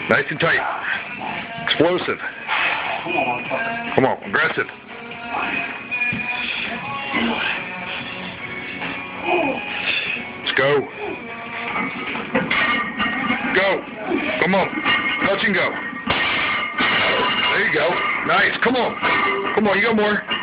Nice and tight. Explosive. Come on, aggressive. Let's go. Go. Come on. Touch and go. There you go. Nice. Come on. Come on, you got more.